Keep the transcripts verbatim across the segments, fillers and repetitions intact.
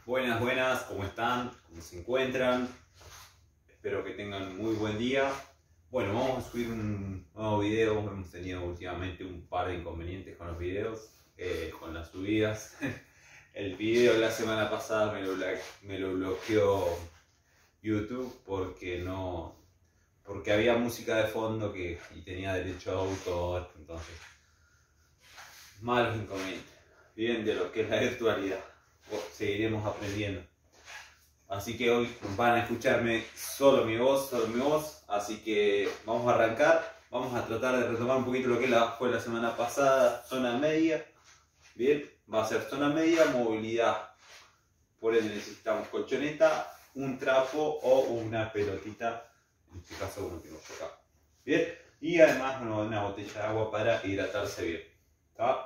Buenas, buenas, ¿cómo están? ¿Cómo se encuentran? Espero que tengan muy buen día. Bueno, vamos a subir un nuevo video. Hemos tenido últimamente un par de inconvenientes con los videos, eh, con las subidas. El video de la semana pasada me lo, me lo bloqueó YouTube porque no, porque había música de fondo que, y tenía derecho a autor, entonces malos inconvenientes. Bien, de lo que es la virtualidad. Seguiremos aprendiendo. Así que hoy van a escucharme solo mi voz, solo mi voz. Así que vamos a arrancar. Vamos a tratar de retomar un poquito lo que fue la semana pasada, zona media. Bien, va a ser zona media, movilidad. Por ende necesitamos colchoneta, un trapo o una pelotita. En este caso uno que nos toca. Bien, y además una botella de agua para hidratarse bien. ¿Está?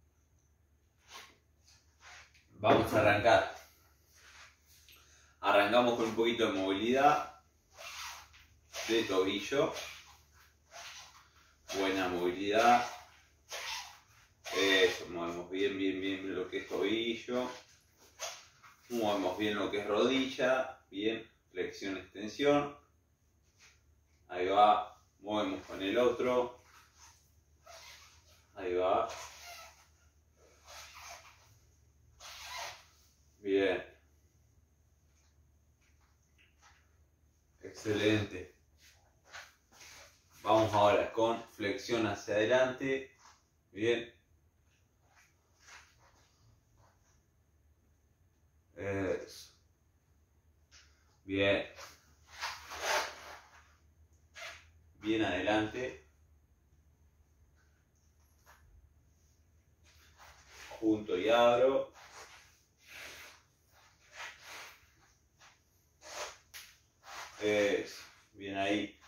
Vamos a arrancar. Arrancamos con un poquito de movilidad de tobillo. Buena movilidad. Eso, movemos bien, bien, bien lo que es tobillo. Movemos bien lo que es rodilla. Bien, flexión, extensión. Ahí va. Movemos con el otro. Ahí va. Bien. Excelente. Vamos ahora con flexión hacia adelante. Bien. Eso. Bien. Bien adelante. Junto y abro. Eso. Bien ahí.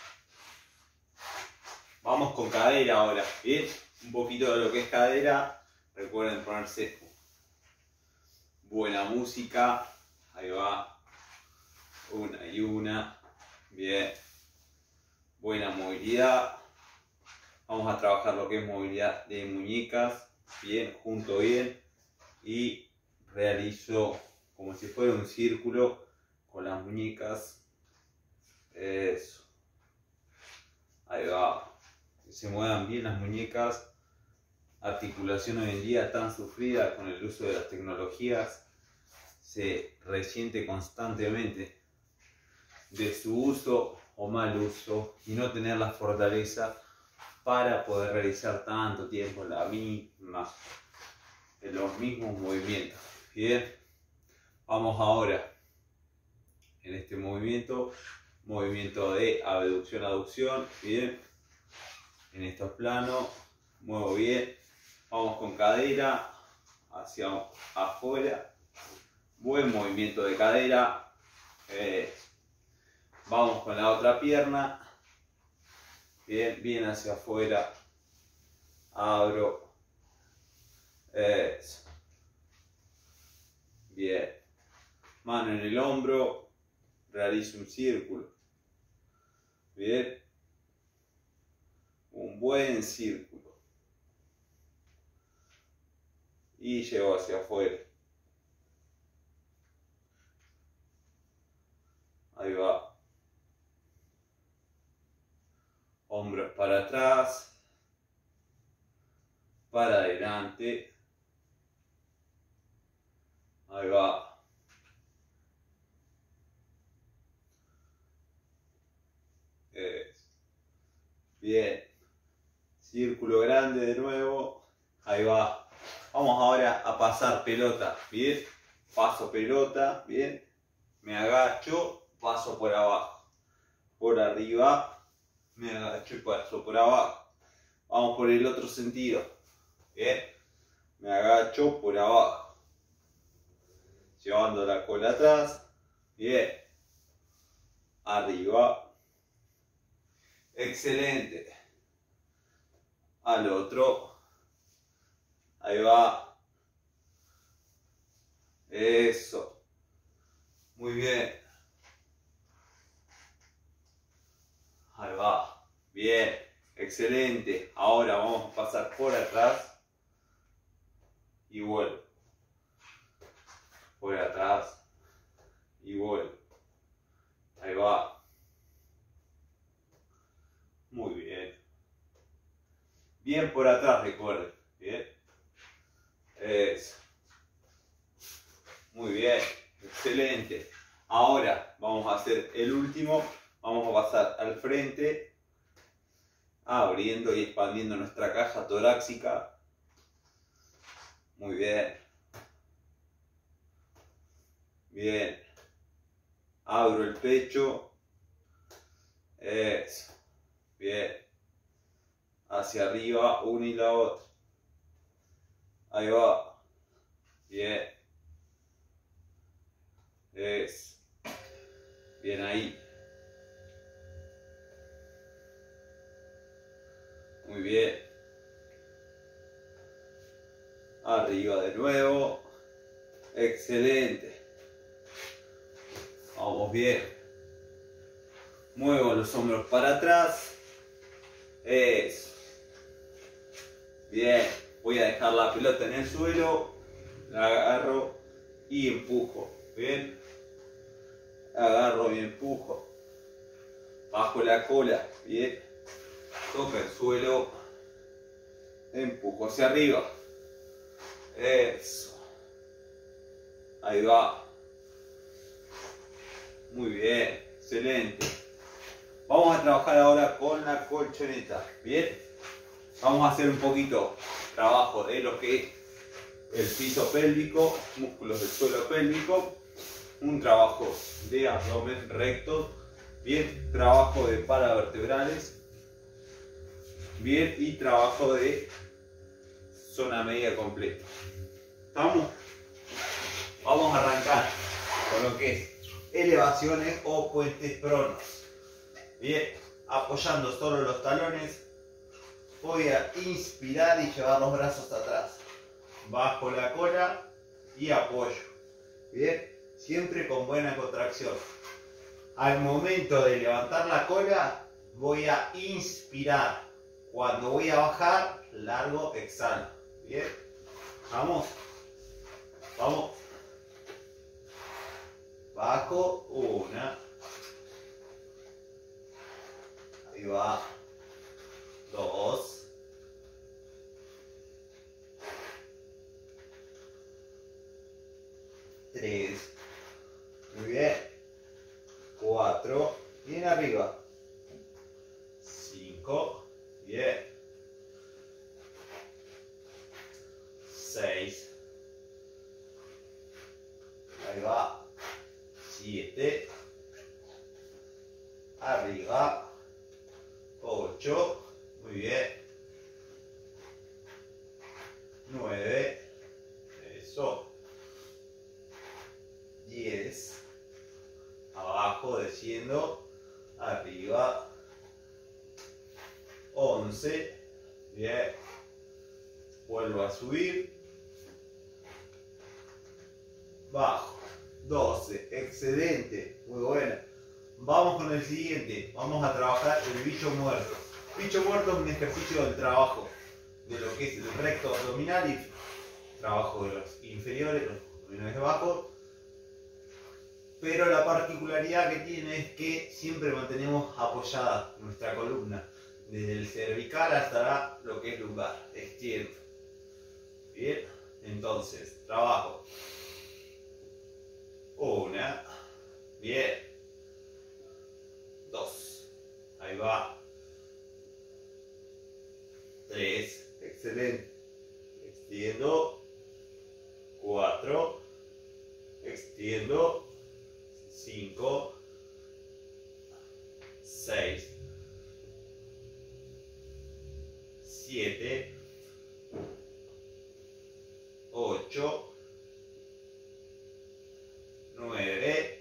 Vamos con cadera ahora. Bien. Un poquito de lo que es cadera. Recuerden ponerse buena música. Ahí va. Una y una. Bien. Buena movilidad. Vamos a trabajar lo que es movilidad de muñecas. Bien, junto bien. Y realizo como si fuera un círculo con las muñecas. Eso. Ahí va. Que se muevan bien las muñecas. Articulación hoy en día tan sufrida con el uso de las tecnologías. Se resiente constantemente de su uso o mal uso y no tener la fortaleza para poder realizar tanto tiempo la misma, en los mismos movimientos. Bien, vamos ahora en este movimiento, movimiento de abducción, aducción. Bien, en estos planos, muevo bien, vamos con cadera hacia afuera, buen movimiento de cadera. Eh, Vamos con la otra pierna. Bien, bien hacia afuera. Abro. Eso. Bien. Mano en el hombro. Realizo un círculo. Bien. Un buen círculo. Y llevo hacia afuera. Ahí va. Hombros para atrás, para adelante, ahí va. Eso. Bien, círculo grande de nuevo, ahí va. Vamos ahora a pasar pelota, bien, paso pelota, bien, me agacho, paso por abajo, por arriba. Me agacho y paso por abajo. Vamos por el otro sentido. Bien. Me agacho por abajo. Llevando la cola atrás. Bien. Arriba. Excelente. Al otro. Ahí va. Eso. Muy bien. Ahí va. Bien. Excelente. Ahora vamos a pasar por atrás. Y vuelvo. Voy atrás y vuelvo. Ahí va. Muy bien. Bien por atrás, recuerden. Bien. Eso. Muy bien. Excelente. Ahora vamos a hacer el último. Vamos a pasar al frente, abriendo y expandiendo nuestra caja torácica. Muy bien. Bien. Abro el pecho. Eso. Bien. Hacia arriba, una y la otra. Ahí va. Bien. Eso. Bien ahí. Muy bien. Arriba de nuevo. Excelente. Vamos bien. Muevo los hombros para atrás. Eso. Bien. Voy a dejar la pelota en el suelo. La agarro y empujo. Bien. Agarro y empujo. Bajo la cola. Bien. Toca el suelo. Empujo hacia arriba. Eso. Ahí va. Muy bien. Excelente. Vamos a trabajar ahora con la colchoneta. Bien. Vamos a hacer un poquito trabajo de lo que es el piso pélvico, músculos del suelo pélvico. Un trabajo de abdomen recto. Bien. Trabajo de paravertebrales. Bien, y trabajo de zona media completa. ¿Estamos? Vamos a arrancar con lo que es elevaciones o puentes pronos. Bien, apoyando solo los talones, voy a inspirar y llevar los brazos atrás. Bajo la cola y apoyo. Bien, siempre con buena contracción. Al momento de levantar la cola, voy a inspirar. Cuando voy a bajar, largo, exhalo. Bien. Vamos. Vamos. Bajo. Una. Ahí va. Dos. Tres. Muy bien. Cuatro. Bien arriba. Cinco. Bien. Seis. Ahí va. Siete. Arriba. Ocho. Muy bien. Nueve. Eso. Diez. Abajo, desciendo. Arriba. once, bien, vuelvo a subir, bajo, doce, excelente, muy buena. Vamos con el siguiente, vamos a trabajar el bicho muerto. Bicho muerto es un ejercicio del trabajo de lo que es el recto abdominal y trabajo de los inferiores, los abdominales bajos. Pero la particularidad que tiene es que siempre mantenemos apoyada nuestra columna. Desde el cervical hasta lo que es lumbar, extiendo. Bien, entonces, trabajo. Una, bien. Dos, ahí va. Tres, excelente. Extiendo. Cuatro, extiendo. Cinco, seis. siete, ocho, nueve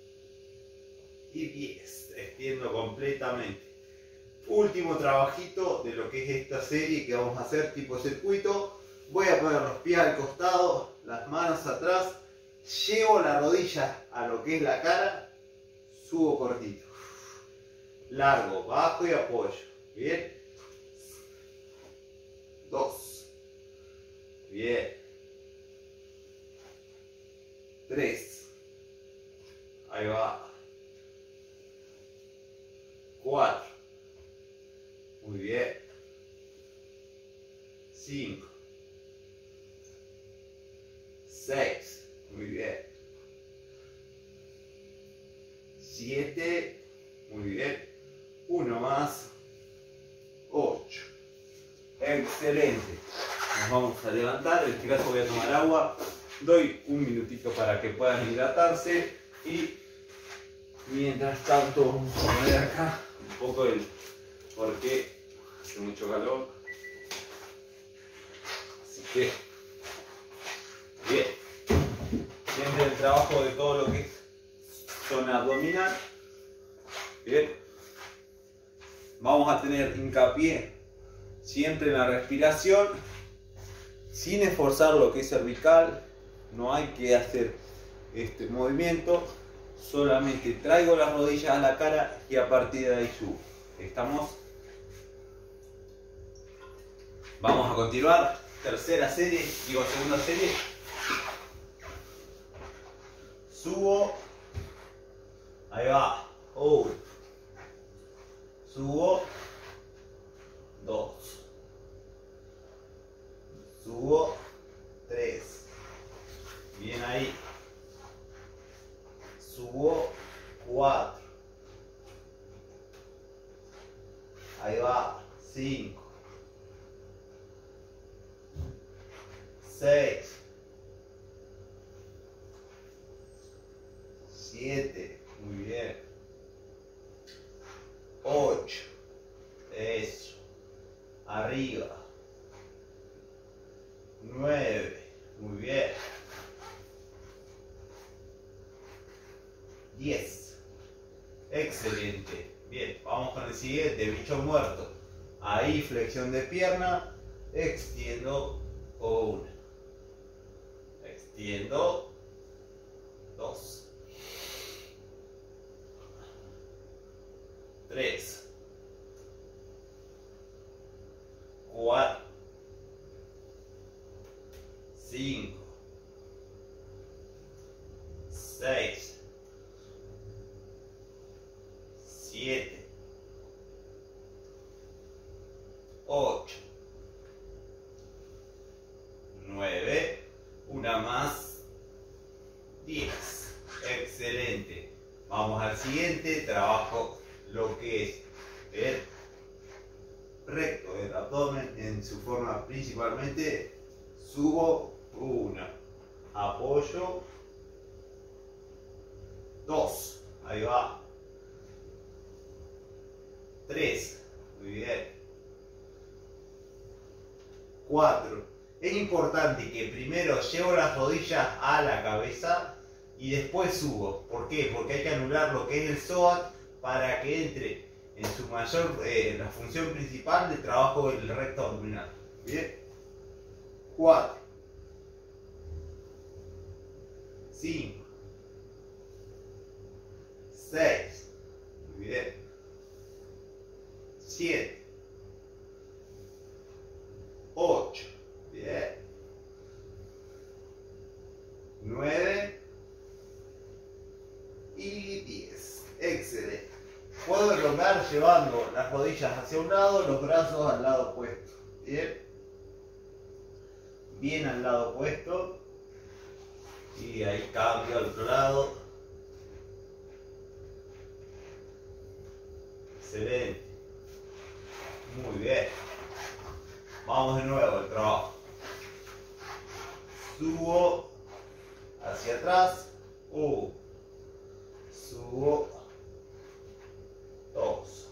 y diez. Extiendo completamente. Último trabajito de lo que es esta serie que vamos a hacer tipo circuito. Voy a poner los pies al costado, las manos atrás, llevo la rodilla a lo que es la cara, subo cortito. Largo, bajo y apoyo. Bien. Dos. Bien. tres. Ahí va. cuatro. Muy bien. cinco. seis. Muy bien. siete. Muy bien. Uno más. ocho. Excelente. Nos vamos a levantar. En este caso voy a tomar agua. Doy un minutito para que puedan hidratarse. Y mientras tanto vamos a poner acá un poco el... porque hace mucho calor. Así que... bien. Siempre el trabajo de todo lo que es zona abdominal. Bien. Vamos a tener hincapié siempre en la respiración, sin esforzar lo que es cervical. No hay que hacer este movimiento. Solamente traigo las rodillas a la cara y a partir de ahí subo. ¿Estamos? Vamos a continuar. Tercera serie, digo segunda serie. Subo. Ahí va. Uno. Subo. Dos. Subo. Tres. Bien ahí. Subo. Cuatro. Ahí va. Cinco. Seis. Siete. Muy bien. Ocho. Eso. Arriba. Nueve. Muy bien. Diez. Excelente. Bien, vamos con el siguiente, bicho muerto. Ahí flexión de pierna. Extiendo. Una. Extiendo. Dos. Tres. Cuatro. Cinco. Seis. Siete. Ocho. Nueve. Una más. Diez. Excelente. Vamos al siguiente. Trabajo lo que es el recto del abdomen en su forma principalmente. Subo. Una. Apoyo. Dos. Ahí va. Tres. Muy bien. Cuatro. Es importante que primero llevo las rodillas a la cabeza y después subo. ¿Por qué? Porque hay que anular lo que es el psoas para que entre en su mayor, eh, la función principal del trabajo del recto abdominal. Bien. Cuatro. Cinco. Seis. Muy bien. Siete. Ocho. Bien. Nueve. Y diez. Excelente. Puedo elongar llevando las rodillas hacia un lado, los brazos al lado opuesto. Bien. Bien al lado opuesto. Y ahí cambio al otro lado. Excelente. Muy bien. Vamos de nuevo al trabajo. Subo hacia atrás. uno. Subo. dos.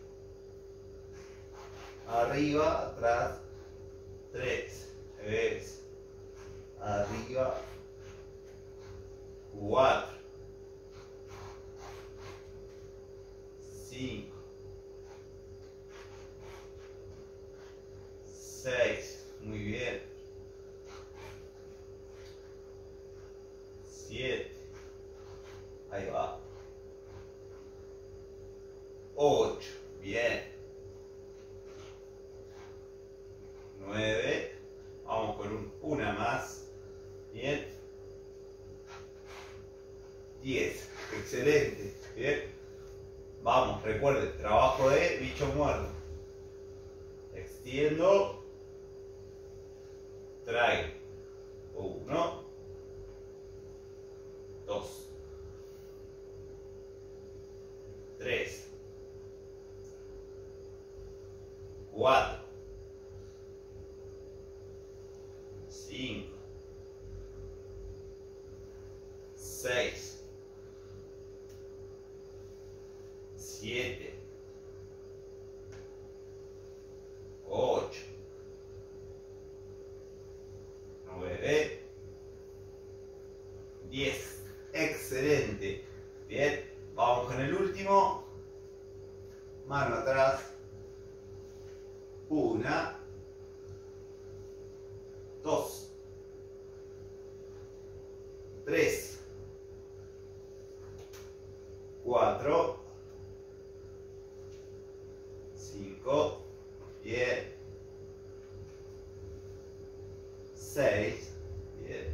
Arriba, atrás. tres. Es. Arriba. cuatro. cinco. seis. Muy bien. siete. Ahí va. ocho. Bien. nueve. Vamos con un, una más. Bien. diez. Excelente. Bien. Vamos, recuerden, trabajo de bicho muerto. Extiendo. Traigo. Uno. Dos. Tres. Cuatro. Cinco. Seis. Siete. Ocho. Nueve. Diez. Excelente. Bien. Vamos con el último. Mano atrás. Una. Dos. Tres. Cuatro. Cinco. Diez. Seis. Diez.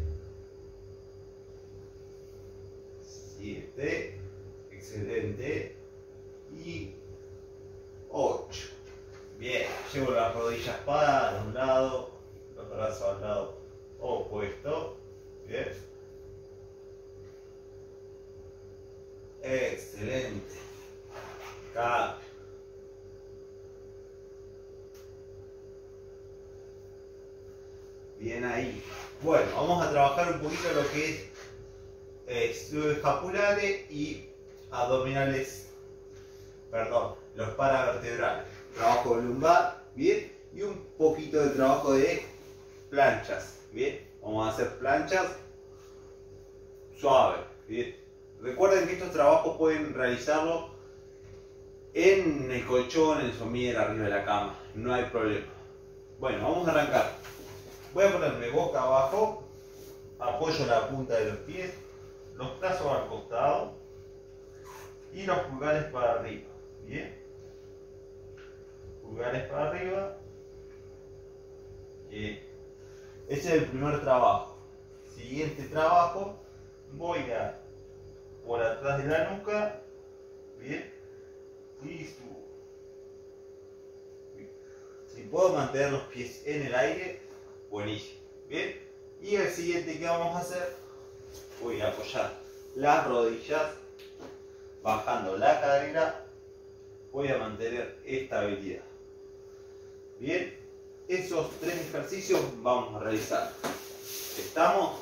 Siete. Excelente. Y ocho. Bien. Llevo las rodillas para un lado, los brazos al lado opuesto. Bien. Excelente. Cambio. Bien ahí. Bueno, vamos a trabajar un poquito lo que es eh, subescapulares y abdominales, perdón, los paravertebrales. Trabajo de lumbar, bien, y un poquito de trabajo de planchas, bien. Vamos a hacer planchas suaves, bien. Recuerden que estos trabajos pueden realizarlo en el colchón, en el somier, arriba de la cama, no hay problema. Bueno, vamos a arrancar. Voy a ponerme boca abajo, apoyo la punta de los pies, los brazos al costado y los pulgares para arriba. Bien, pulgares para arriba. Bien. Ese es el primer trabajo. Siguiente trabajo, voy a por atrás de la nuca, bien, y subo. Bien. Si puedo mantener los pies en el aire, buenísimo. Bien, y el siguiente que vamos a hacer, voy a apoyar las rodillas, bajando la cadera, voy a mantener estabilidad. Bien, esos tres ejercicios vamos a realizar. ¿Estamos?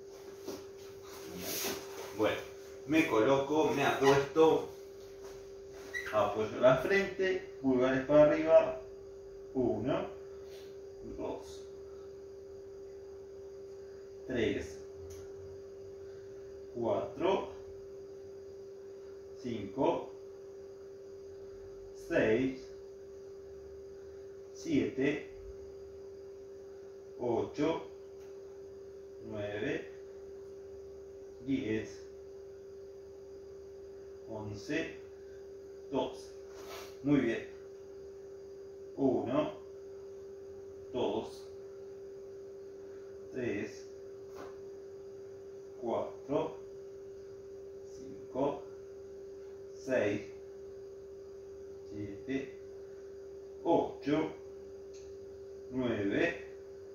Bueno, me coloco, me acuesto, apoyo la frente, pulgares para arriba, uno, dos, tres, cuatro, cinco, seis, siete, ocho, nueve, diez, once, doce. Muy bien. uno, dos, tres, cuatro, cinco, seis, siete, ocho, nueve,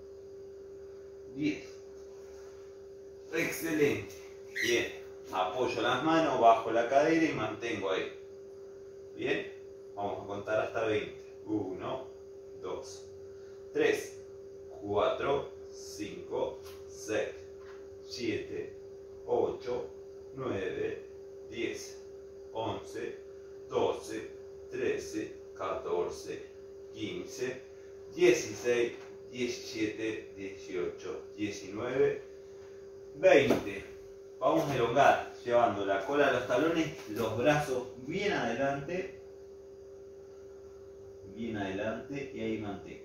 diez. Excelente. Bien. Apoyo las manos, bajo la cadera y mantengo ahí. Bien. Vamos a contar hasta veinte. uno, dos, tres, cuatro, cinco, seis, siete, ocho, nueve, diez, once, doce, trece, catorce, quince, dieciséis, diecisiete, dieciocho, diecinueve, veinte. Vamos a elongar, llevando la cola a los talones, los brazos bien adelante, bien adelante y ahí mantengo.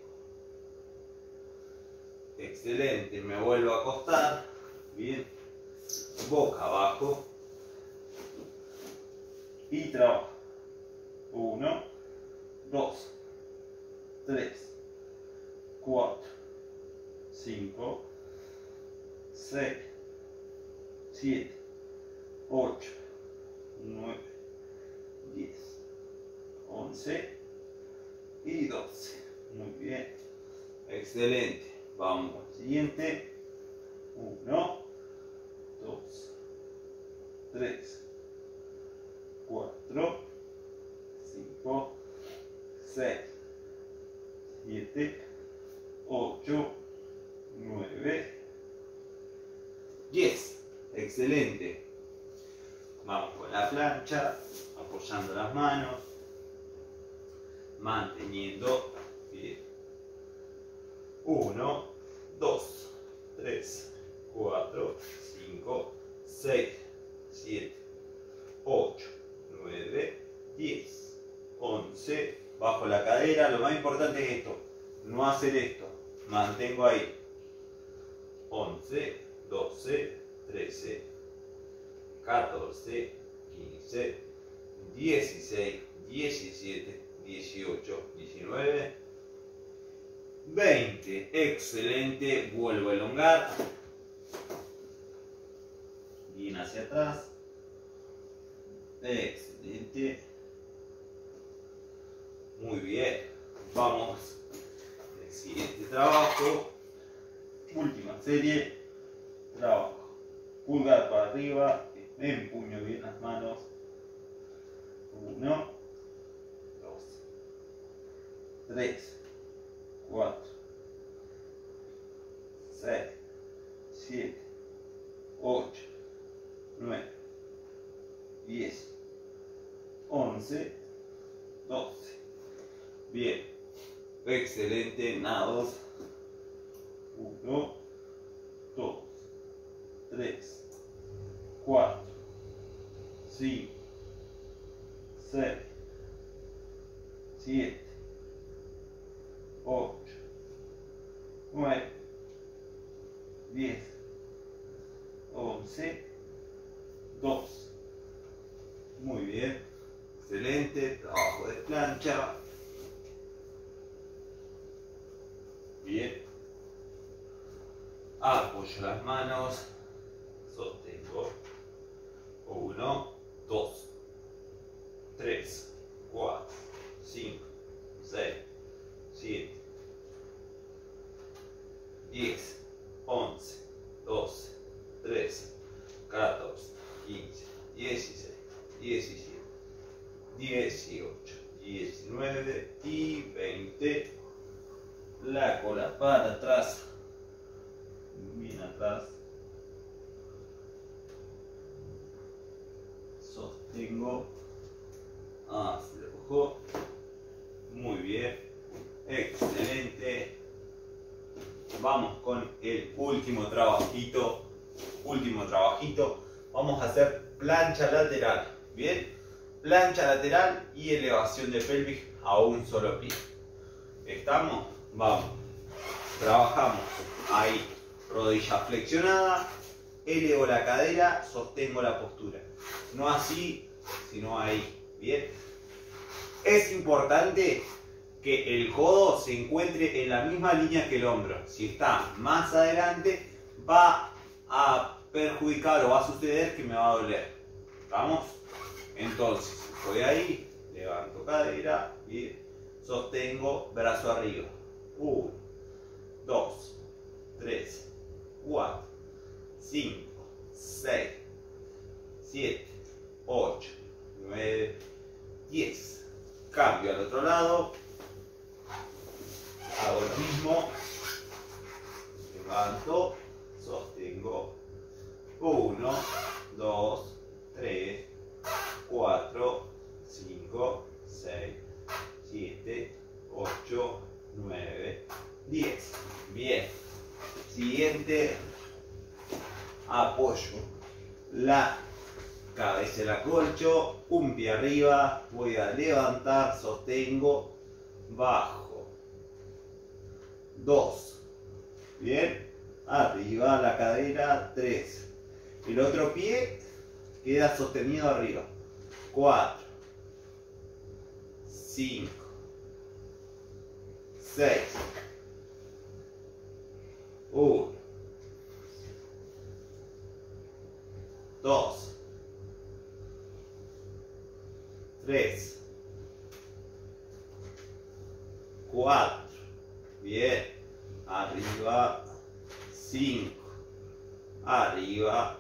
Excelente, me vuelvo a acostar, bien, boca abajo y trabajo. uno, dos, tres, cuatro, cinco, seis, siete, ocho, nueve, diez, once y doce. Muy bien. Excelente. Vamos al siguiente. uno, dos, tres, cuatro, cinco, seis, siete, ocho, nueve, diez. Excelente. Vamos con la plancha, apoyando las manos, manteniendo bien. uno, dos, tres, cuatro, cinco, seis, siete, ocho, nueve, diez, once. Bajo la cadera. Lo más importante es esto, no hacer esto. Mantengo ahí. once, doce, trece, catorce, quince, dieciséis, diecisiete, dieciocho, diecinueve, veinte. Excelente. Vuelvo a elongar. Bien hacia atrás. Excelente. Muy bien. Vamos al siguiente trabajo. Última serie. Trabajo. Pulgar para arriba. Empuño bien las manos. uno, dos, tres, cuatro, seis, siete, ocho, nueve, diez, once, doce. Bien. Excelente. Nados. uno, dos, tres, cuatro, cinco, seis, siete, ocho, nueve, diez, once, doce. Muy bien. Excelente. Trabajo de plancha. Bien. Apoyo las manos. Sostengo. uno, dos, tres, cuatro, cinco, seis, siete, diez, once, doce, trece, catorce, quince, dieciséis, diecisiete, dieciocho, diecinueve y veinte. La cola para atrás, bien atrás. Sostengo, aflojo. Muy bien. Excelente. Vamos con el último trabajito. Último trabajito. Vamos a hacer plancha lateral. Bien. Plancha lateral y elevación de pelvis a un solo pie. ¿Estamos? Vamos. Trabajamos ahí. Rodilla flexionada. Elevo la cadera. Sostengo la postura. No así, sino ahí. Bien. Es importante que el codo se encuentre en la misma línea que el hombro. Si está más adelante, va a perjudicar o va a suceder que me va a doler. ¿Vamos? Entonces, voy ahí, levanto cadera y sostengo brazo arriba. uno, dos, tres, cuatro, cinco, seis, siete, ocho, nueve, diez. Cambio al otro lado. Hago lo mismo. Levanto, sostengo. uno, dos, tres, cuatro, cinco, seis, siete, ocho, nueve, diez. Bien. Siguiente. Apoyo la cabeza del acolcho, un pie arriba, voy a levantar, sostengo, bajo. dos. Bien. Arriba la cadera, tres. El otro pie queda sostenido arriba. cuatro. cinco. seis. uno. dos. tres, cuatro, bien, arriba, cinco, arriba,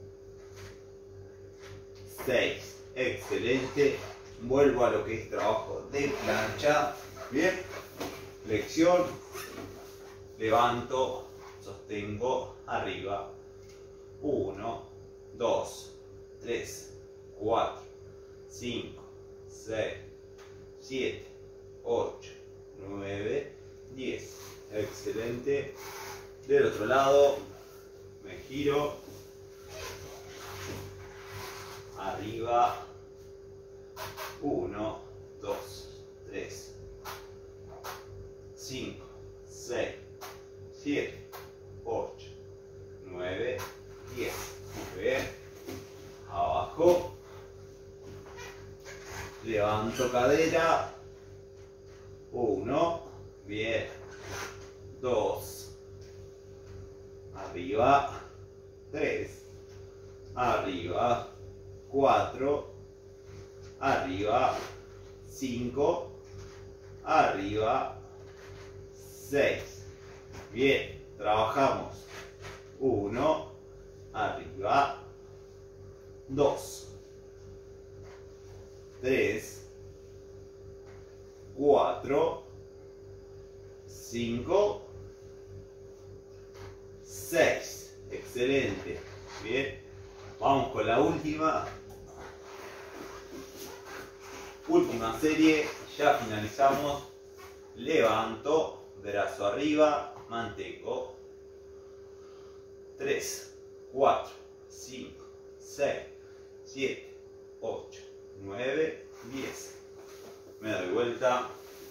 seis, excelente. Vuelvo a lo que es trabajo de plancha, bien, flexión, levanto, sostengo, arriba, uno, dos, tres, cuatro, cinco, seis, siete, ocho, nueve, diez, excelente. Del otro lado me giro, arriba, uno, dos, tres, cinco, seis, siete, ocho, nueve, diez. Muy bien. Abajo. Levanto cadera. uno, bien. dos. Arriba. tres. Arriba. cuatro. Arriba. cinco. Arriba. seis. Bien. Trabajamos. uno. Arriba. dos. tres. cuatro. cinco. seis. Excelente. Bien. Vamos con la última. Última serie. Ya finalizamos. Levanto. Brazo arriba. Mantengo. tres, cuatro, cinco, seis, siete, ocho, nueve, diez. Me doy vuelta.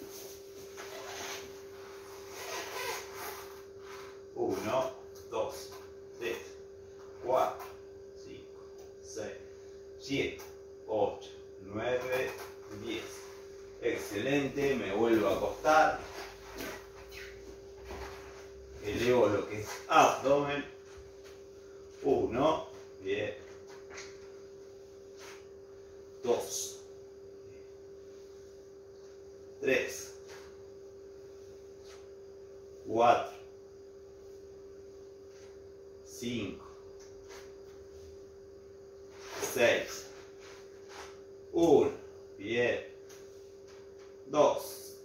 uno, dos, tres, cuatro, cinco, seis, siete, ocho, nueve, diez. Excelente. Me vuelvo a acostar. Elevo lo que es abdomen. uno, bien. dos, tres, cuatro, cinco, seis, uno, bien. dos,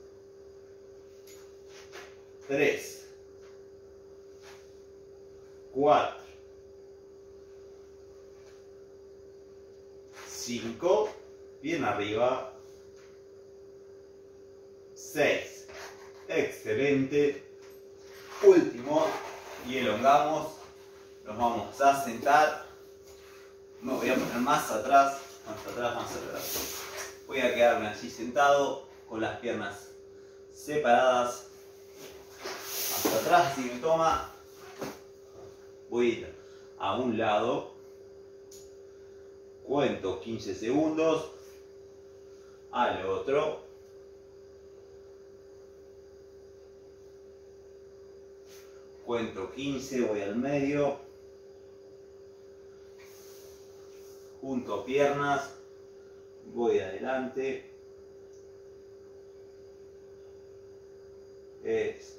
tres, cuatro, cinco, bien arriba, seis, excelente. Último, y elongamos, nos vamos a sentar. Me voy a poner más atrás, más atrás, más atrás. Voy a quedarme así sentado, con las piernas separadas, hasta atrás si me toma. Voy a ir a un lado, cuento quince segundos, al otro, cuento quince, voy al medio, junto piernas, voy adelante, es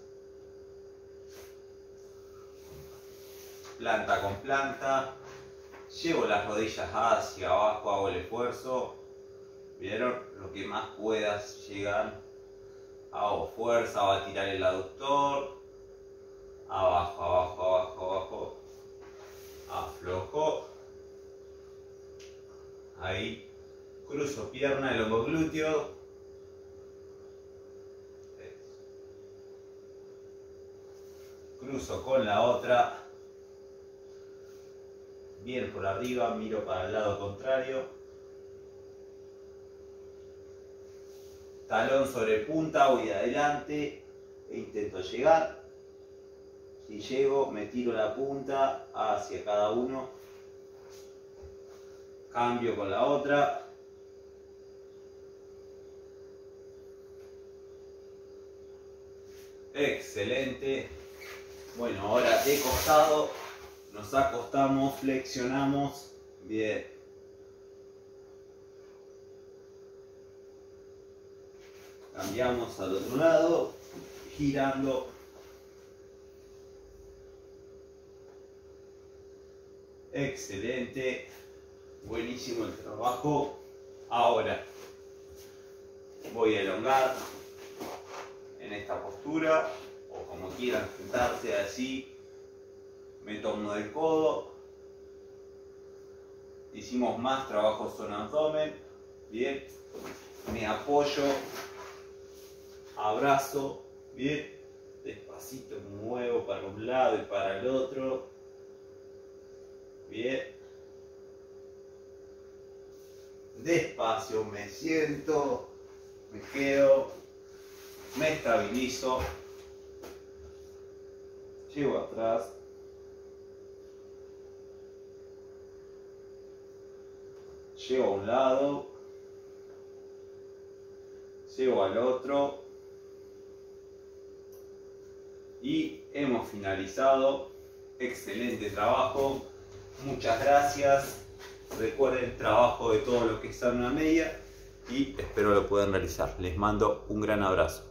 planta con planta, llevo las rodillas hacia abajo, hago el esfuerzo, vieron, lo que más puedas llegar, hago fuerza, va a tirar el aductor, abajo, abajo, abajo, abajo, aflojo, ahí, cruzo pierna, el hombro glúteo, cruzo con la otra, bien por arriba, miro para el lado contrario, talón sobre punta, voy adelante e intento llegar. Si llego, me tiro la punta hacia cada uno, cambio con la otra, excelente. Bueno, ahora de costado, nos acostamos, flexionamos, bien. Cambiamos al otro lado, girando. Excelente, buenísimo el trabajo. Ahora voy a elongar en esta postura, o como quieran sentarse así. Me tomo del codo. Hicimos más trabajo zona abdomen. Bien, me apoyo, abrazo, bien, despacito me muevo para un lado y para el otro. Bien, despacio me siento, me quedo, me estabilizo, llego atrás, llego a un lado, llego al otro y hemos finalizado. Excelente trabajo. Muchas gracias. Recuerden el trabajo de todo lo que está en una media y espero lo puedan realizar. Les mando un gran abrazo.